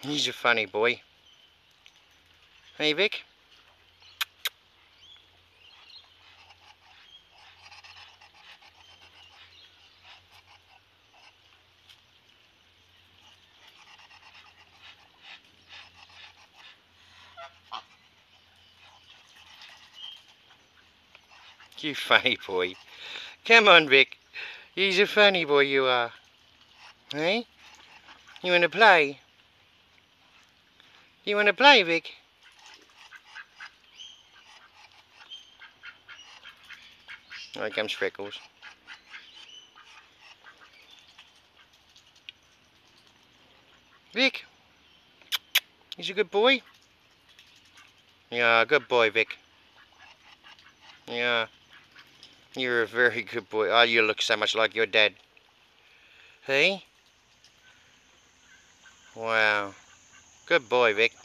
He's a funny boy. Hey, Vic? You funny boy. Come on, Vic. He's a funny boy, you are. Hey? You wanna play? You wanna play, Vic? Here comes Freckles. Vic? He's a good boy? Yeah, good boy, Vic. Yeah. You're a very good boy. Oh, you look so much like your dad. Hey? Wow. Good boy, Vic.